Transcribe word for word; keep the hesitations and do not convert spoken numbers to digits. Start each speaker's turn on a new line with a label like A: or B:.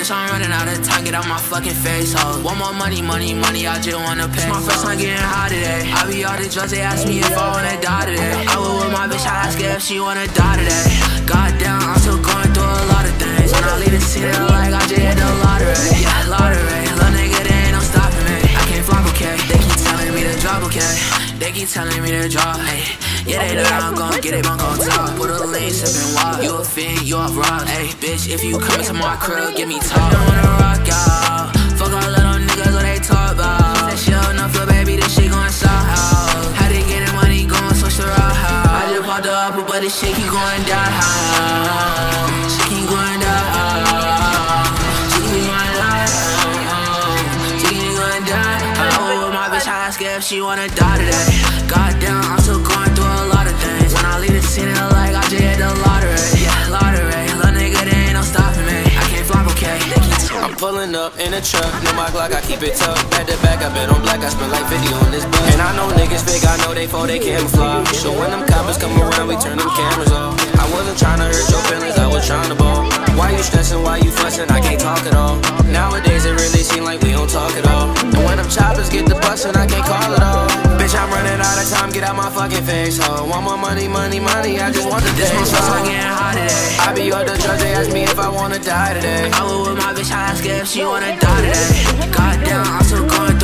A: Bitch, I'm running out of time, get out my fucking face, ho. Want more money, money, money, I just wanna pay. It's my first time getting high today. I be all the drugs, they ask me if I wanna die today. I was with my bitch, I ask her if she wanna die today. Goddamn, I'm still going through a lot of things. When I leave the city, like I just hit the lottery. Yeah, lottery, little nigga, there ain't no stopping me. I can't flop, okay, they keep telling me to drop, okay. They keep telling me to drop, hey. Yeah, they know that I'm gon' get it, bunk on top. Put a lean, sippin' wild. You a fiend, you off rock, hey. Bitch, if you come into my crib, give me top. I wanna rock out. Fuck all little niggas, what they talk about. That shit enough for baby, this shit gon' south. How they getting money, gon' switch the route. I just popped up, but this shit keep going down. She keep going down. She keep going down. She keep going down. I know with my bitch, I ask her if she wanna die today. Goddamn, I'm still going through a lot of things. When I leave the scene, like I just hit the lottery. Yeah, lottery. Little nigga, there ain't no stopping me. I can't flop, okay. They keep
B: I'm pulling up in a truck, know my Glock, I keep it tough. Back to back, I bet on black, I spend like fifty on this bus. And I know niggas fake, I know they fall, they camouflage. So when them coppers come around, we turn them cameras off. I wasn't trying to hurt your feelings, I was trying to ball. Why you stressing, why you fussing, I can't talk at all. Nowadays it really seem like we don't talk at all. And when them choppers get the bustin', I can't call it all. Bitch, I'm running out of time, get out my fucking face, ho. Want more money, money, money, I just want the day.
A: This one's getting hot today.
B: I be on the drugs, they ask me if I wanna die today.
A: I was with my bitch, I ask her if she wanna die today. Goddamn, I'm still going